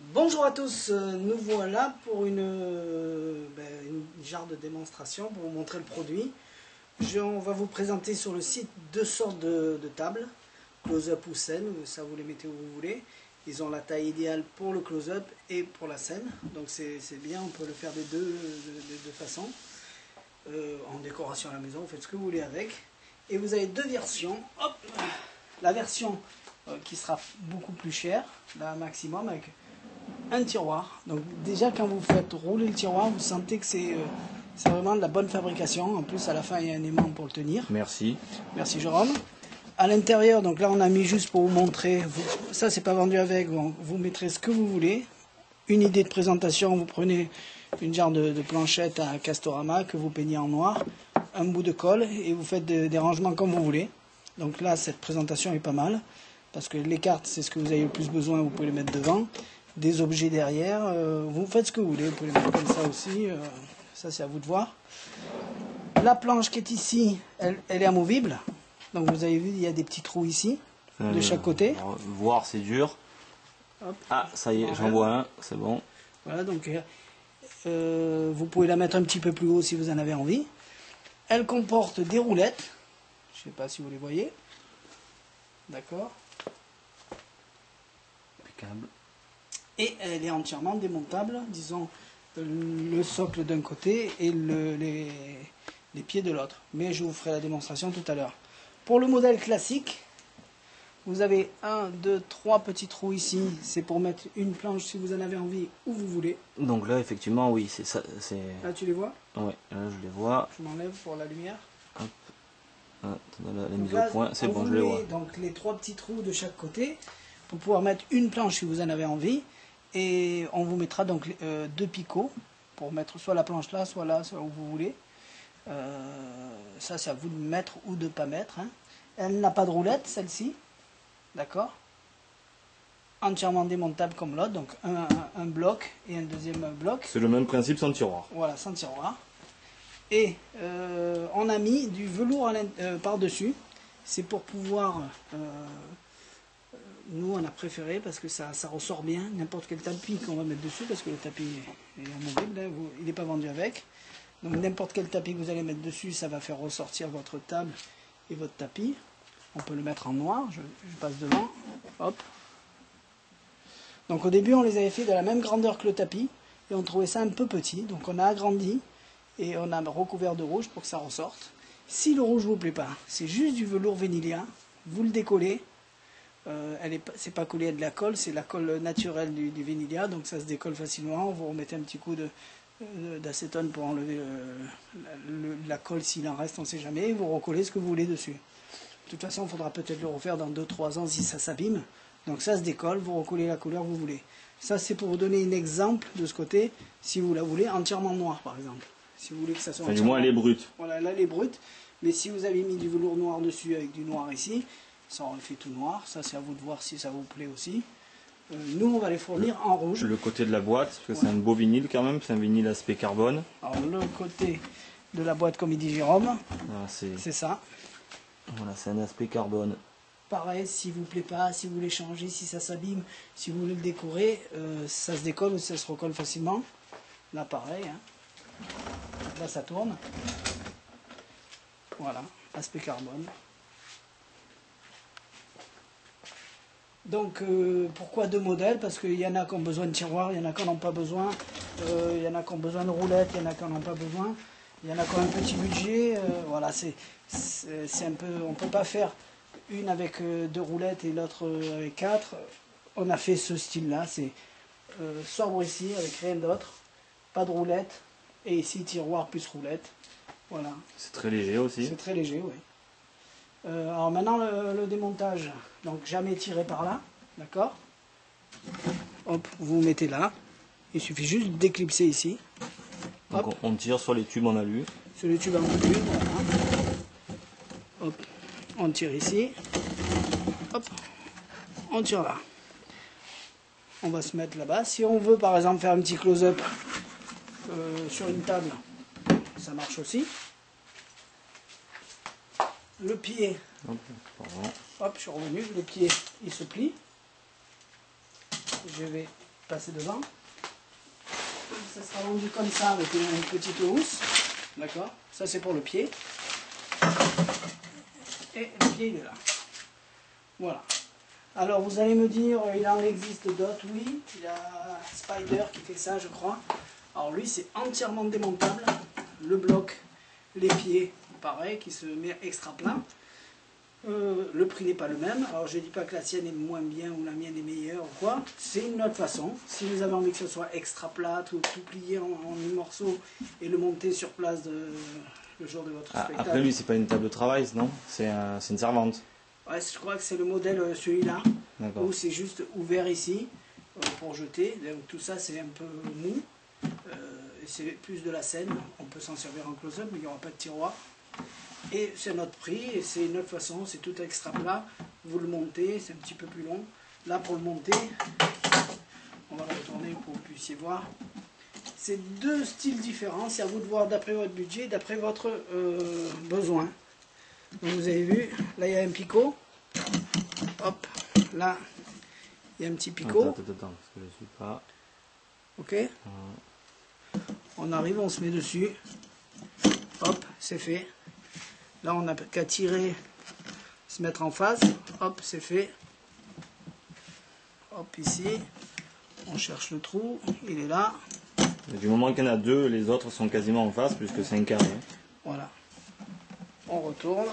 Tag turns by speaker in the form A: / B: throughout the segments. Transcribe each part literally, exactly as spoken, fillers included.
A: Bonjour à tous, nous voilà pour une, euh, ben, une genre de démonstration pour vous montrer le produit. Je, on va vous présenter sur le site deux sortes de, de tables, close-up ou scène, ça vous les mettez où vous voulez. Ils ont la taille idéale pour le close-up et pour la scène, donc c'est bien, on peut le faire des deux, de, de, de façons. Euh, en décoration à la maison, vous faites ce que vous voulez avec. Et vous avez deux versions. Hop, la version euh, qui sera beaucoup plus chère, la maximum, avec un tiroir. Donc déjà quand vous faites rouler le tiroir, vous sentez que c'est euh, c'est vraiment de la bonne fabrication. En plus à la fin il y a un aimant pour le tenir.
B: Merci.
A: Merci Jérôme. À l'intérieur, donc là on a mis juste pour vous montrer, vous, ça c'est pas vendu avec, bon, vous mettrez ce que vous voulez. Une idée de présentation, vous prenez une genre de, de planchette à Castorama que vous peignez en noir, un bout de colle et vous faites de, des rangements comme vous voulez. Donc là cette présentation est pas mal, parce que les cartes c'est ce que vous avez le plus besoin, vous pouvez les mettre devant. Des objets derrière, euh, vous faites ce que vous voulez, vous pouvez les mettre comme ça aussi, euh, ça c'est à vous de voir. La planche qui est ici, elle, elle est amovible, donc vous avez vu il y a des petits trous ici, euh, de chaque côté.
B: Voir c'est dur. Hop. Ah ça y est, j'en vois un, c'est bon.
A: Voilà, donc euh, vous pouvez la mettre un petit peu plus haut si vous en avez envie. Elle comporte des roulettes, je ne sais pas si vous les voyez, d'accord.
B: Impeccable.
A: Et elle est entièrement démontable, disons le socle d'un côté et le, les, les pieds de l'autre. Mais je vous ferai la démonstration tout à l'heure. Pour le modèle classique, vous avez un, deux, trois petits trous ici. C'est pour mettre une planche si vous en avez envie où vous voulez.
B: Donc là effectivement oui, c'est ça.
A: Là tu les vois?
B: Oui, là je les vois.
A: Je m'enlève pour la lumière.
B: Hop. Ah, la, la mise
A: là,
B: au point, c'est bon, je
A: les
B: les vois.
A: Donc les trois petits trous de chaque côté pour pouvoir mettre une planche si vous en avez envie. Et on vous mettra donc euh, deux picots pour mettre soit la planche là, soit là, soit où vous voulez. Euh, ça, c'est à vous de mettre ou de ne pas mettre. Hein. Elle n'a pas de roulette, celle-ci. D'accord? Entièrement démontable comme l'autre. Donc un, un, un bloc et un deuxième bloc.
B: C'est le même principe sans tiroir.
A: Voilà, sans tiroir. Et euh, on a mis du velours euh, par-dessus. C'est pour pouvoir... Euh, Nous, on a préféré parce que ça, ça ressort bien, n'importe quel tapis qu'on va mettre dessus, parce que le tapis est amovible, hein, vous, il n'est pas vendu avec. Donc n'importe quel tapis que vous allez mettre dessus, ça va faire ressortir votre table et votre tapis. On peut le mettre en noir, je, je passe devant, hop. Donc au début, on les avait fait de la même grandeur que le tapis, et on trouvait ça un peu petit, donc on a agrandi, et on a recouvert de rouge pour que ça ressorte. Si le rouge ne vous plaît pas, c'est juste du velours Vénilia, vous le décollez. Euh, elle est, c'est pas collé à de la colle, c'est la colle naturelle du, du Vénilia, donc ça se décolle facilement. Vous remettez un petit coup de, de, d'acétone pour enlever le, la, le, la colle s'il en reste, on ne sait jamais, et vous recollez ce que vous voulez dessus. De toute façon, il faudra peut-être le refaire dans deux trois ans si ça s'abîme. Donc ça se décolle, vous recollez la couleur que vous voulez. Ça c'est pour vous donner un exemple de ce côté, si vous la voulez entièrement noire par exemple. Si vous voulez que ça soit
B: enfin, du moins elle est brute.
A: Voilà, là elle est brute, mais si vous avez mis du velours noir dessus avec du noir ici, ça aurait fait tout noir, ça c'est à vous de voir si ça vous plaît aussi. Euh, nous on va les fournir
B: le,
A: en rouge.
B: Le côté de la boîte, parce que ouais. C'est un beau vinyle quand même, c'est un vinyle aspect carbone.
A: Alors le côté de la boîte comme il dit Jérôme,
B: ah, c'est
A: ça.
B: Voilà, c'est un aspect carbone.
A: Pareil, si vous plaît pas, si vous voulez changer, si ça s'abîme, si vous voulez le décorer, euh, ça se décolle ou ça se recolle facilement. Là pareil, hein. Là ça tourne. Voilà, aspect carbone. Donc euh, pourquoi deux modèles? Parce qu'il y en a qui ont besoin de tiroirs, il y en a qui n'en ont pas besoin, euh, il y en a qui ont besoin de roulettes, il y en a qui n'en ont pas besoin, il y en a qui ont un petit budget, euh, voilà, c'est un peu, on ne peut pas faire une avec euh, deux roulettes et l'autre euh, avec quatre. On a fait ce style là, c'est euh, sobre ici avec rien d'autre, pas de roulettes, et ici tiroir plus roulette, voilà.
B: C'est très léger aussi.
A: C'est très léger, oui. Euh, alors maintenant le, le démontage, donc jamais tiré par là, d'accord? Hop, vous mettez là, il suffit juste de déclipser ici.
B: Donc on, on tire sur les tubes en alu.
A: Sur les tubes en alu, voilà. Hop, on tire ici. Hop, on tire là. On va se mettre là-bas. Si on veut par exemple faire un petit close-up euh, sur une table, ça marche aussi. Le pied,
B: hop,
A: hop, je suis revenu, le pied il se plie. Je vais passer devant. Ça sera vendu comme ça avec une, une petite housse. D'accord? Ça c'est pour le pied. Et le pied il est là. Voilà. Alors vous allez me dire, il en existe d'autres, oui. Il y a Spider qui fait ça je crois. Alors lui c'est entièrement démontable. Le bloc, les pieds, pareil, qui se met extra plein. Euh, le prix n'est pas le même. Alors je ne dis pas que la sienne est moins bien ou la mienne est meilleure ou quoi. C'est une autre façon. Si vous avez envie que ce soit extra plate ou tout plié en, en mille morceaux et le monter sur place de, le jour de votre
B: Ah,
A: spectacle.
B: après lui, c'est pas une table de travail, non? C'est un, une servante.
A: Ouais, je crois que c'est le modèle euh, celui-là. Où c'est juste ouvert ici euh, pour jeter. Donc tout ça c'est un peu mou. Euh, c'est plus de la scène. On peut s'en servir en close-up mais il n'y aura pas de tiroir. Et c'est notre prix, et c'est une autre façon, c'est tout extra plat, vous le montez, c'est un petit peu plus long. Là pour le monter, on va le retourner pour que vous puissiez voir. C'est deux styles différents, c'est à vous de voir d'après votre budget, d'après votre euh, besoin. Donc vous avez vu, là il y a un picot, hop, là il y a un petit picot.
B: Attends, attends, attends, parce que je suis pas...
A: Ok. On arrive, on se met dessus, hop, c'est fait. Là, on n'a qu'à tirer, se mettre en face. Hop, c'est fait. Hop, ici. On cherche le trou. Il est là.
B: Et du moment qu'il y en a deux, les autres sont quasiment en face, puisque c'est un carré.
A: Voilà. On retourne.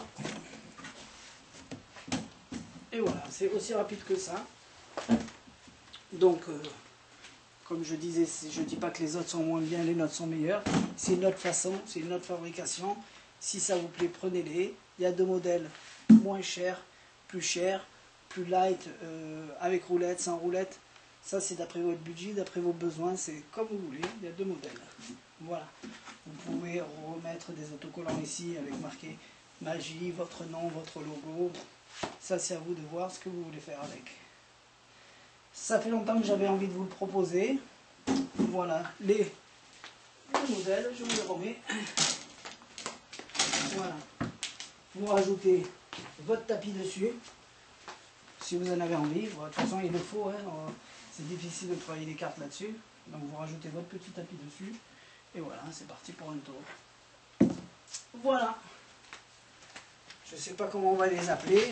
A: Et voilà, c'est aussi rapide que ça. Donc, euh, comme je disais, je ne dis pas que les autres sont moins bien, les nôtres sont meilleurs. C'est une autre façon, c'est une autre fabrication. Si ça vous plaît, prenez-les. Il y a deux modèles moins chers, plus chers, plus light, euh, avec roulette, sans roulette. Ça, c'est d'après votre budget, d'après vos besoins. C'est comme vous voulez. Il y a deux modèles. Voilà. Vous pouvez remettre des autocollants ici avec marqué Magie, votre nom, votre logo. Ça, c'est à vous de voir ce que vous voulez faire avec. Ça fait longtemps que j'avais envie de vous le proposer. Voilà les, les modèles. Je vous les remets. Voilà, vous rajoutez votre tapis dessus, si vous en avez envie. Bon, de toute façon, il le faut, hein. C'est difficile de travailler les cartes là-dessus. Donc vous rajoutez votre petit tapis dessus, et voilà, c'est parti pour un tour. Voilà. Je ne sais pas comment on va les appeler.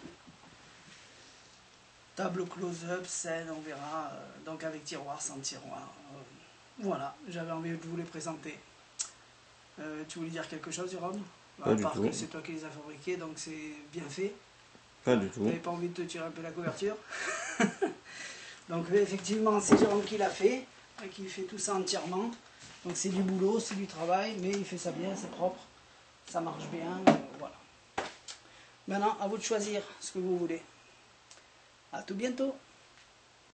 A: Table close-up, scène, on verra. Euh, donc avec tiroir, sans tiroir. Euh, voilà, j'avais envie de vous les présenter. Euh, tu voulais dire quelque chose, Jérôme?
B: Pas
A: à
B: du
A: part
B: tout.
A: que c'est toi qui les as fabriqués, donc c'est bien fait.
B: Pas du tout.
A: Tu n'avais pas envie de te tirer un peu la couverture. Donc effectivement, c'est Jérôme qui l'a fait, qui fait tout ça entièrement. Donc c'est du boulot, c'est du travail, mais il fait ça bien, c'est propre, ça marche bien, euh, voilà. Maintenant, à vous de choisir ce que vous voulez. À tout bientôt.